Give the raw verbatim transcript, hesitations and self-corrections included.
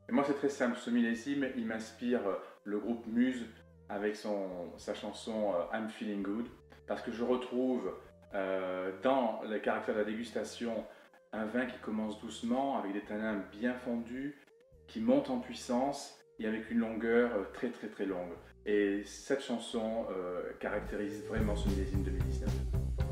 Et moi, c'est très simple. Ce millésime, il m'inspire le groupe Muse avec son, sa chanson euh, I'm Feeling Good, parce que je retrouve euh, dans les caractères de la dégustation un vin qui commence doucement, avec des tanins bien fondus, qui monte en puissance et avec une longueur euh, très très très longue. Et cette chanson euh, caractérise vraiment ce millésime deux mille dix-neuf.